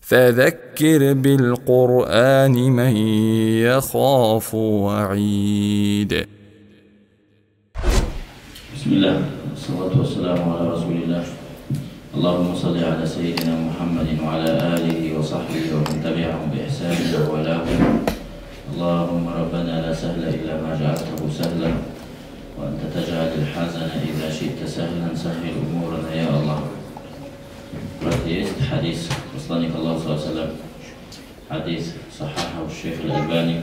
فذكر بالقرآن من يخاف وعيد. بسم الله والصلاة والسلام على رسول الله. اللهم صل على سيدنا محمد وعلى آله وصحبه ومن تبعهم بإحسان وولاهم. اللهم ربنا لا سهل إلا ما جعلته سهلا وأنت تجعل الحزن إذا شئت سهلا. سهل أمورنا يا الله. Есть حديث посланник Аллаха صلى الله عليه وسلم, حديث صححه الشيخ الألباني: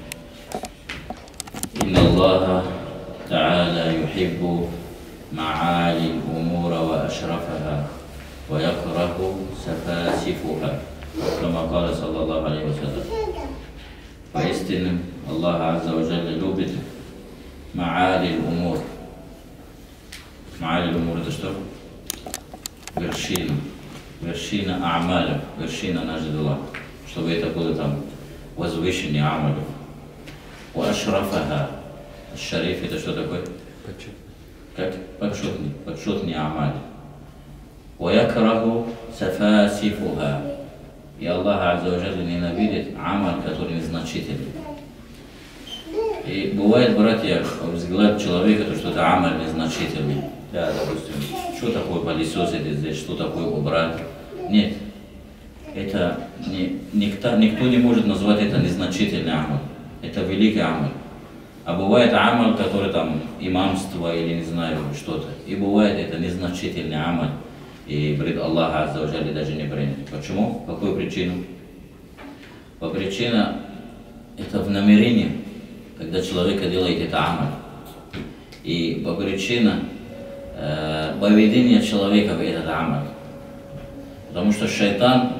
إن الله تعالى يحب معالي الأمور وأشرفها ويكره سفاسفها, كما قال صلى الله عليه وسلم. Поистине Аллах Азза ва Джалля любит маали умур. Маали умур — это что? Вершина. Вершина амаля, вершина наших дела. Чтобы это было там возвышение амалю. Ва ашрафаха. Шариф — это что такое? Как? Почетный амаль. Ва якраху сафасифуха. И Аллах Азза ва Джалля ненавидит амаль, который незначительный. И бывает, братья, взгляд человека, то что это амаль незначительный. Да, допустим, что такое пылесосить здесь, что такое убрать. Нет, это никто не может назвать это незначительный амаль. Это великий амаль. А бывает амаль, который там имамство или не знаю что-то. И бывает это незначительный амаль. И пред Аллах Азза ва Джалля даже не принят. Почему? Какую причину? По причине это в намерении, когда человек делает это амаль. И по причине поведения человека в этот амаль. Потому что шайтан,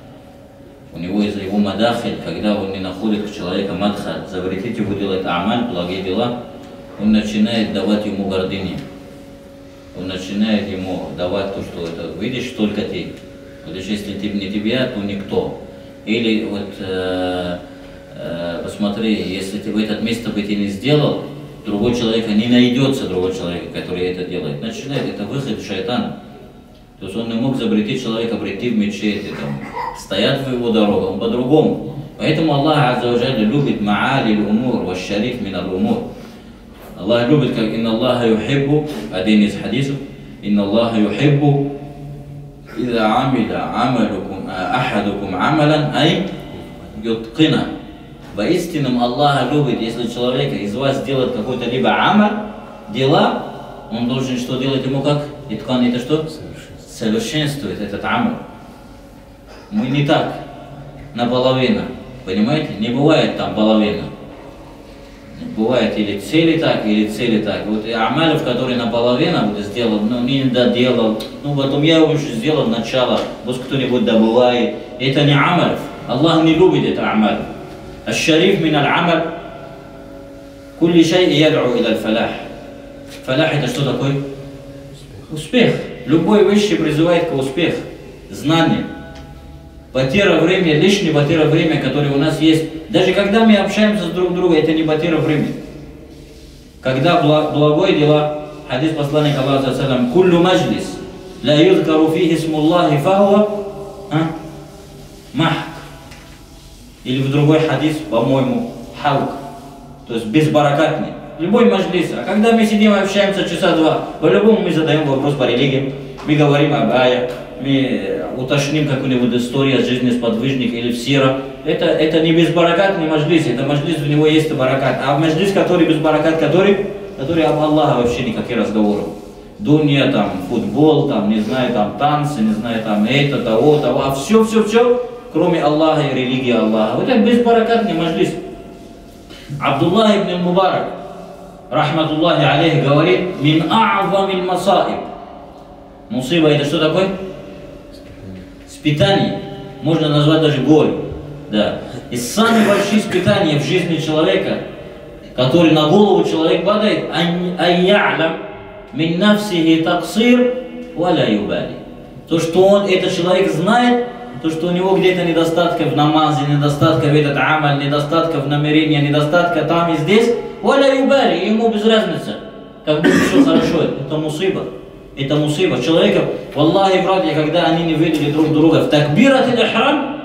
у него из-за его мадахиль, когда он не находит к человеку мадха, запретить его делать амаль, благие дела, он начинает давать ему гордыни. Он начинает ему давать то, что это видишь только ты. Вот если ты не тебя, то никто. Или вот посмотри, если ты в этот место бы ты не сделал, другой человек, не найдется другого человека, который это делает. Начинает это выход шайтана. То есть он не мог запретить человека прийти в мечеть, там, стоять в его дорогу, он по-другому. Поэтому Аллах Азза ва Джалля любит маали умур ва шариф мин ал-умур. Аллах любит, как инна Аллаха юхиббу, один из хадисов, инна Аллаха юхиббу, ида амиля ахадукум амалан ай юткина. Воистину Аллах любит, если человек из вас делает какой-то либо амаль, дела, он должен что делать ему как? Иткан — это что? Совершенствует этот амаль. Мы не так, наполовину, понимаете? Не бывает там половина. Бывает или цели так, или цели так. Вот амаль, который наполовину вот сделал, но не доделал, потом я уже сделал начало, пусть кто-нибудь добывает. Это не амаль. Аллах не любит это амаль. الشريف من العمل كل شيء يدعو إلى الفلاح. Фалях — это что такое? Успех. Любой высший призывает к успеху. Знание. Потеря времени, лишнее потеря времени, которое у нас есть. Даже когда мы общаемся с друг другом, это не потеря времени. Когда благое дела, хадис посланника Аллаха саллаллаху «Куллю маджлис ла юзкару фихи смуллахи фахуа махк». Или в другой хадис, по-моему, халк, то есть безбаракатный. Любой маджлис. А когда мы сидим и общаемся часа два, по-любому мы задаем вопрос по религии, мы говорим об аях, мы уточним какую-нибудь историю от жизни сподвижника или сира. Это не безбаракатный маджлис, это маджлис, в него есть баракат. А маджлис, который без баракат, который об Аллахе вообще никакие разговоры. Дунья, там, футбол, там, не знаю, там, танцы, не знаю, там, это, того, а все, кроме Аллаха и религии Аллаха. Вот это безбаракатный маджлис. Абдуллах ибн Мубарак, рахматуллахи алейхи, говорит: «Мин а'замил масаиб». Мусиба — это что такое? Испытание. Можно назвать даже горе. Да. И самые большие испытания в жизни человека, которые на голову человек падает, айялям мин нафсихи таксир валя юбали. То, что он, этот человек знает, то, что у него где-то недостатка в намазе, недостатка в этот амаль, недостатка в намерении, недостатка там и здесь, валя юбали, ему без разницы, как будет все хорошо. Это мусиба. Это мусиба. Человека, валлахи, братья, когда они не видели друг друга в такбират иль-ихрам,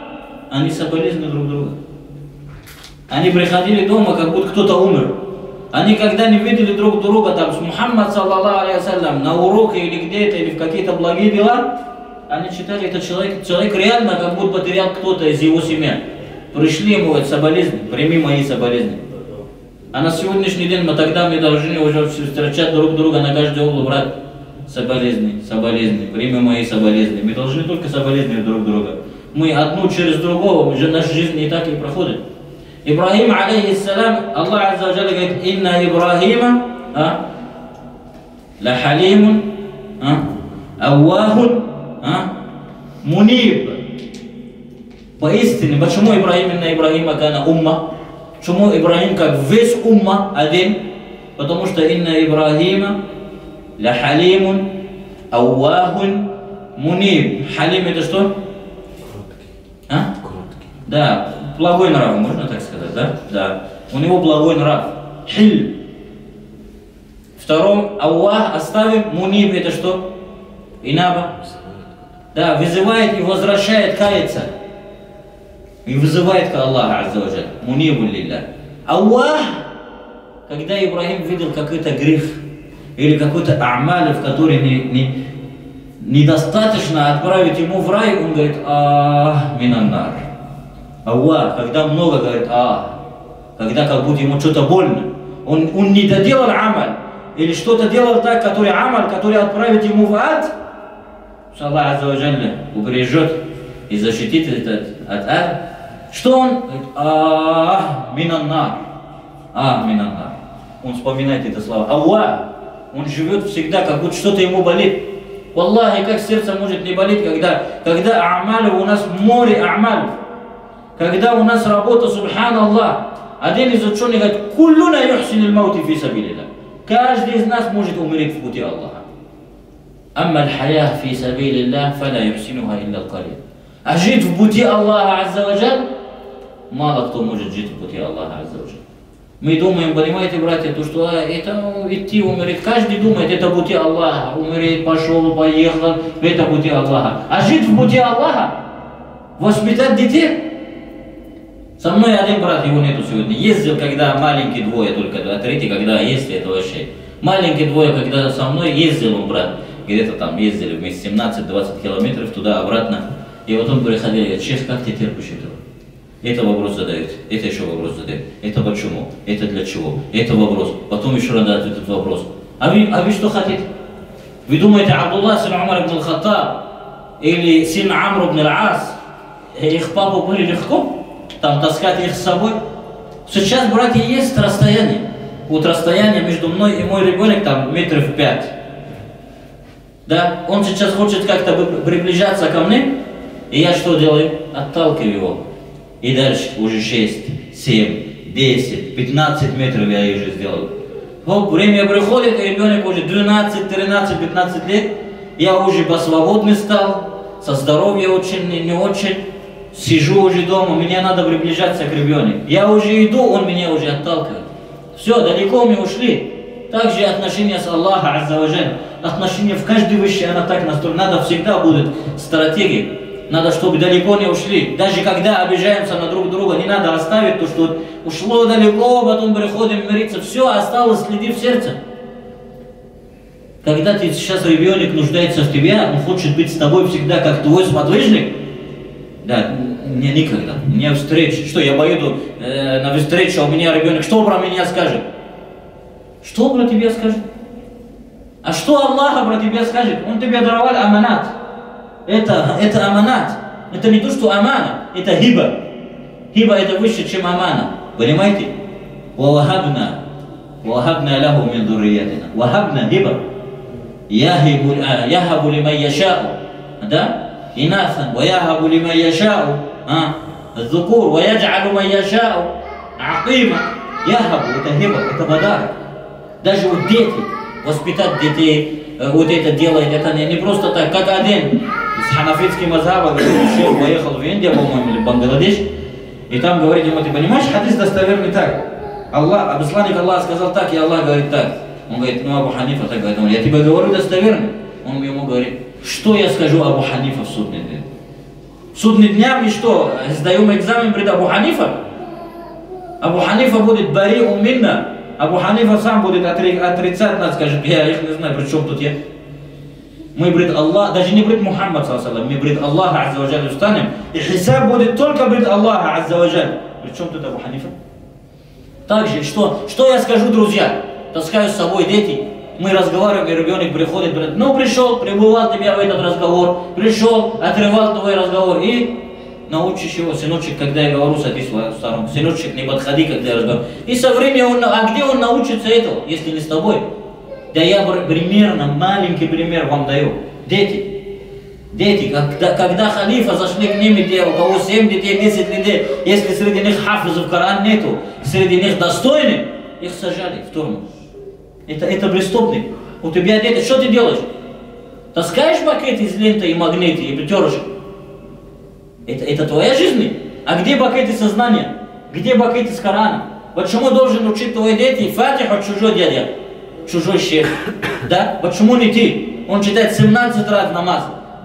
они соболезновали друг друга. Они приходили дома, как будто кто-то умер. Они когда не видели друг друга, там, с Мухаммад, саллаллаху алейхи вассалям, на уроке или где-то, или в какие-то благие дела, они читали, этот человек реально как будто потерял кто-то из его семьи. Пришли ему это соболезнования, прими мои соболезнования. А на сегодняшний день мы должны уже встречать друг друга на каждый угол, брат, соболезнования, прими мои соболезнования. Мы должны только соболезновать друг друга. Мы одну через другого, наша жизнь не так и проходит. Ибрахим, алейхиссалям, Аллах азза ва джалля говорит, инна Ибрахима ла халимун аввахун муниб. Поистине, почему Ибрахим именно Ибрахима кана умма? Почему Ибрахим как весь умма один? Потому что инна Ибрахима ла халимун аввахун муниб. Халим это что? Да, благой нрав, можно так сказать, да? Да. У него благой нрав. Хиль. Втором, Аллах оставим, муниб это что? Инаба. Да, вызывает и возвращает, кается. И вызывает к Аллаху азза ва джалля. Мунибу лилля. Аллах, когда Ибрахим видел какой-то грех, или какой-то амаль, в который недостаточно отправить ему в рай, он говорит, минаннар. Аллах, когда много говорит, когда как будто ему что-то больно, он не доделал амаль, или что-то делал так, который отправит ему в ад, что Аллах азза ва джалля убережет и защитит от ада. Что он говорит, минаннар. Минаннар. Он вспоминает это слово. Аллах, он живет всегда, как будто что-то ему болит. Валлахи, как сердце может не болеть, когда амаль у нас море амаль. Когда у нас работа, субханаллах, один из ученых говорит, куллуна юхсин аль-маути фи сабилилlah. Каждый из нас может умереть в пути Аллаха. Амма аль-хая фи сабилилlah, фала юхсинуха илля аль-калил. А жить в пути Аллаха азза ва джаль, мало кто может жить в пути Аллаха азза ва джаль. Мы думаем, понимаете, братья, то, что это идти, умереть. Каждый думает, это пути Аллаха. Умереть, пошел, поехал, это пути Аллаха. А жить в пути Аллаха, воспитать детей. Со мной один брат, его нету сегодня. Ездил, когда маленькие двое, только третий, когда ездили, это вообще. Маленькие двое, когда со мной ездил он, брат, где-то там ездили вместе 17-20 километров туда-обратно. И вот он приходил, говорит, шейх, как ты терпишь этого? Это вопрос задает, это еще вопрос задает. Это почему? Это для чего? Это вопрос. Потом еще надо этот вопрос. А вы что хотите? Вы думаете, Абдуллах сын Умар ибн аль-Хаттаб или сын Амр ибн аль-Ас, их папу были легко? Там таскать их с собой? Сейчас, братья, есть расстояние. Вот расстояние между мной и мой ребенок там метров 5. Да? Он сейчас хочет как-то приближаться ко мне, и я что делаю? Отталкиваю его. И дальше уже 6, 7, 10, 15 метров я уже сделал. Вот время приходит, и ребенок уже 12, 13, 15 лет. Я уже посвободный стал, со здоровьем очень, не очень. Сижу уже дома, мне надо приближаться к ребенку. Я уже иду, он меня уже отталкивает. Все, далеко мы ушли. Также отношения с Аллахом азза ва джаль. Отношения в каждой вещи, она так настроена. Надо всегда будет стратегия. Надо, чтобы далеко не ушли. Даже когда обижаемся на друг друга, не надо оставить то, что ушло далеко, потом приходим мириться. Все осталось, следи в сердце. Когда ты сейчас ребенок нуждается в тебе, он хочет быть с тобой всегда как твой сподвижник. Да, никогда. Не встреча. Что, я поеду на встречу, а у меня ребенок, что про меня скажет? Что про тебя скажет? А что Аллах про тебя скажет? Он тебе даровал аманат. Это аманат. Это не то, что амана, это хиба. Хиба это выше, чем амана. Понимаете? Вахабна лаху мин дуриятина. Вахабна хиба. Яхабу лиман яшау. Да? Инасан. Ваяхабу лиман яшау. Зукур. Ваяджалу ман яшау. Акима. Яхабу это хиба, это подарок. Даже вот дети, воспитать детей, вот это делает, это не просто так, как один из ханафитских мазхабов, шейх поехал в Индию, по-моему, или в Бангладеш, и там говорит ему, ты понимаешь, хадис достоверный так. Аллах, посланник Аллаха сказал так, и Аллах говорит так. Он говорит, ну Абу Ханифа так говорит, я тебе говорю достоверно. Он ему говорит, что я скажу Абу Ханифа в судный день? Судный дня мы что, сдаем экзамен пред Абу Ханифа? Абу Ханифа будет бари уминна. Абу Ханифа сам будет отрицать нас, скажет, я их не знаю, при чем тут я. Мы пред Аллах, даже не пред Мухаммад, мы пред Аллаха Азза ва Джалля встанем, и хисаб будет только пред Аллаха Азза ва Джалля. При чем тут Абу Ханифа? Также, что я скажу, друзья? Таскаю с собой дети, мы разговариваем, и ребенок приходит, говорит, ну пришел, пребывал тебя в этот разговор, пришел, отрывал твой разговор, и научишь его, сыночек, когда я говорю, садись в сторону, сыночек, не подходи, когда я разговариваю. И со временем, где он научится этого, если не с тобой? Да я примерно, маленький пример вам даю. Дети, когда халифа зашли к ним, где у кого 7 детей, 10 детей, если среди них хафизов Коран нету, среди них достойных, их сажали в тюрьму. Это преступник. У тебя дети, что ты делаешь? Таскаешь пакет из ленты и магнита, и пятерочек? Это твоя жизнь? А где пакеты сознания? Где пакеты с Корана? Почему должен учить твои дети Фатиху чужой дядя? Чужой шейх? Да? Почему не ты? Он читает 17 раз намаз,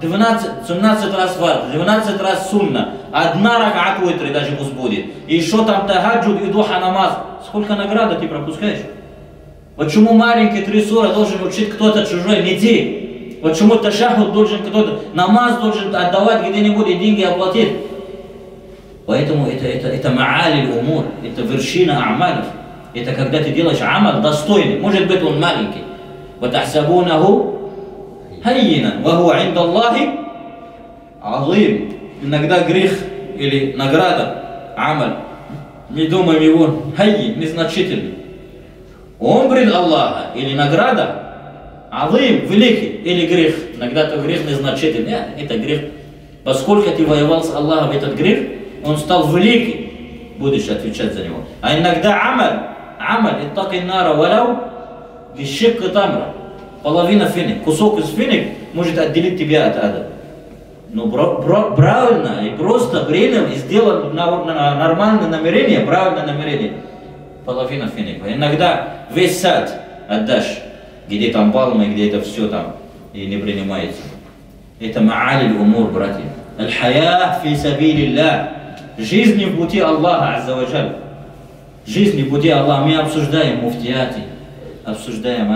17 раз фард, 12 раз сунна, 1 ракат уитри даже пусть будет. И еще там тахаджуд и духа намаз. Сколько награды ты пропускаешь? Почему маленький 3 сура должен учить кто-то чужой, не ты? Почему ташахуд должен кто-то, намаз должен отдавать где-нибудь и деньги оплатить? Поэтому это ма'али умур, это вершина амалов. Это когда ты делаешь амал достойный, может быть он маленький. وَتَحْسَبُونَهُ هَيِّنًا وَهُوَ عِنْدَ اللَّهِ عَظِيمٌ. Иногда грех или награда, амаль, не думаем его, хайи, незначительный. Он пред Аллаха или награда, азим, великий, или грех. Иногда-то грех незначительный, это грех. Поскольку ты воевал с Аллахом этот грех, он стал великий, будешь отвечать за него. А иногда амаль, иттаки нара валяу, бишикка тамра, половина финик, кусок из финик может отделить тебя от ада. Но правильно и просто принял и сделал нормальное намерение, правильное намерение. Половина финика. Иногда весь сад отдашь, где там пальмы, где это все там, и не принимается. Это ма'али умур, братья. Аль-хая фи сабилилля. Жизнь в пути Аллаха Азза ва Джалля. Жизнь в пути Аллаха. Мы обсуждаем муфтияти. Обсуждаем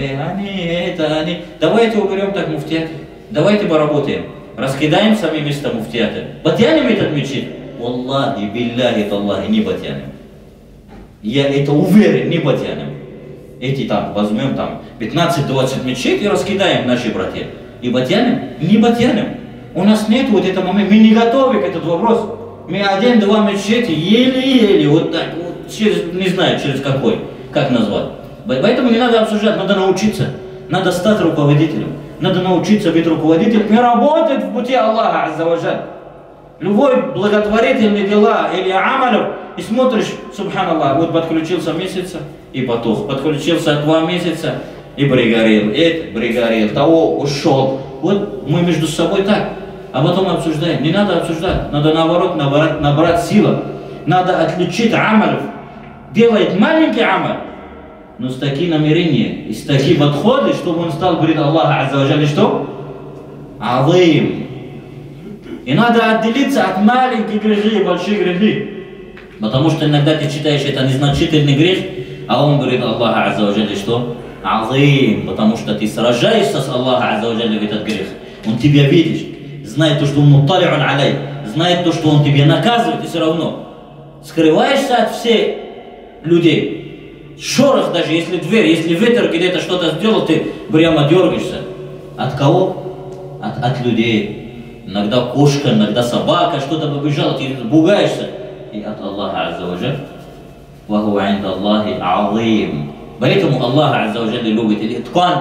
они. Давайте уберем так муфтияти. Давайте поработаем. Раскидаем сами места муфтияти. Батянем этот мечеть? Аллахи, билляхи, таллахи, не батянем. Я это уверен, не батянем. Эти там, возьмем там 15-20 мечеть и раскидаем наши братья. И батянем? Не батянем. У нас нет вот этого момента, мы не готовы к этому вопросу. Мы 1-2 мечети еле-еле, вот так, вот, через, не знаю, через какой, как назвать. Поэтому не надо обсуждать, надо научиться. Надо стать руководителем. Надо научиться быть руководителем и работать в пути Аллаха Азза ва Джалля. Любой благотворительные дела или амалов, и смотришь, субханаллах, вот подключился месяца и потух, подключился 2 месяца и пригорел, того ушел. Вот мы между собой так, а потом обсуждаем. Не надо обсуждать, надо наоборот набрать силу. Надо отличить амалов. Делает маленький амал, но с таким намерением и с таким подходом, чтобы он стал перед Аллахом Азза ва Джалля что? Азим. И надо отделиться от маленьких грехов и больших грехов. Потому что иногда ты читаешь это незначительный грех, а он говорит Аллаха Азза ва Джалля что? Азим. Потому что ты сражаешься с Аллахом Азза ва Джалля в этот грех. Он тебя видит, знает то, что он муттали'ун алей, знает то, что он тебя наказывает, и все равно скрываешься от всех людей. Шорох даже, если дверь, если ветер где-то что-то сделал, ты прямо дергаешься. От кого? От людей. Иногда кошка, иногда собака, что-то побежало, ты пугаешься. И от Аллаха Азза ва Джалля. Ваху инда Аллахи азим. Поэтому Аллах Азза ва Джалля любит. Или Ткан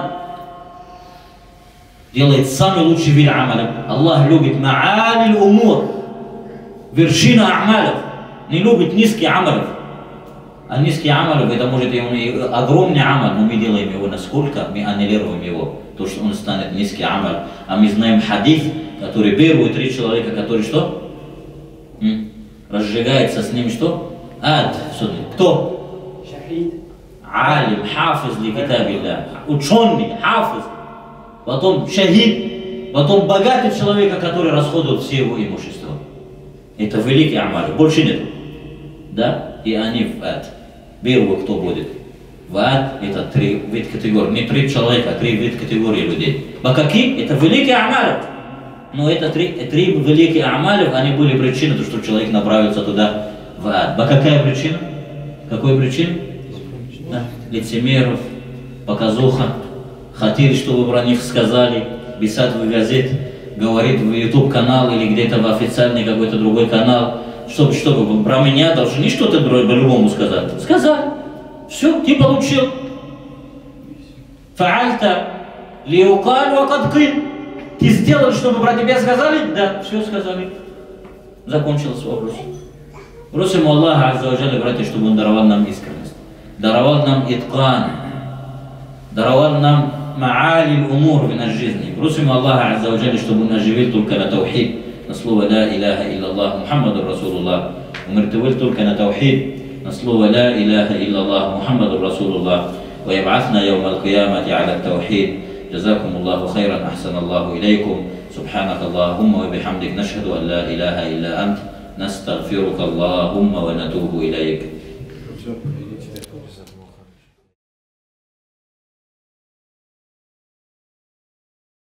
делает самый лучший вид амалов. Аллах любит ма'али умур. Вершина амалов. Не любит низкие амалов. А низкий амалов, это может и огромный амал, но мы делаем его насколько, мы аннулируем его. То, что он станет низкий амал. А мы знаем хадис, который первые 3 человека, которые что? Разжигается с ним что? Ад. Кто? Шахид. Алим, хафиз ли китабилля. Ученый, хафиз. Потом шахид. Потом богатый человек, который расходует все его имущество. Это великие амали, больше нет. Да? И они в ад. Первый, кто будет в ад, это 3 вида категорий. Не 3 человека, а 3 вида категории людей. А какие? Это великие амали. Но это 3 великие амали, они были причиной, что человек направится туда в ад. А какая причина? Какой причина? Да. Лицемеров, показуха, хотели, чтобы про них сказали, писать в газет, говорит в YouTube канал или где-то в официальный какой-то другой канал, чтобы про меня должны что-то по-любому сказать. Сказали. Все, ты получил. Фаальта лиукаль вакад киль. Ты сделал, чтобы про тебя сказали? Да, все сказали. Закончился вопрос. Просим Аллаха Азза ва Джалля, братья, чтобы Он даровал нам искренность, даровал нам иткан, даровал нам маали умур в нашей жизни. Просим Аллаха Азза ва Джалля, чтобы Он оживил только на таухид, на слово «Ла иляха илляллах Мухаммаду Расулуллах». Умертвил только на таухид, на слово «Ла иляха илляллах Мухаммаду Расулуллах». ويبعثنا يوم القيامة على التوحيد. جزاكم الله خيرا، أحسن الله إليكم. سبحانك اللهم وبحمدك، نشهد أن لا إله إلا أنت، نستغفرك اللهم ونتوب إليك.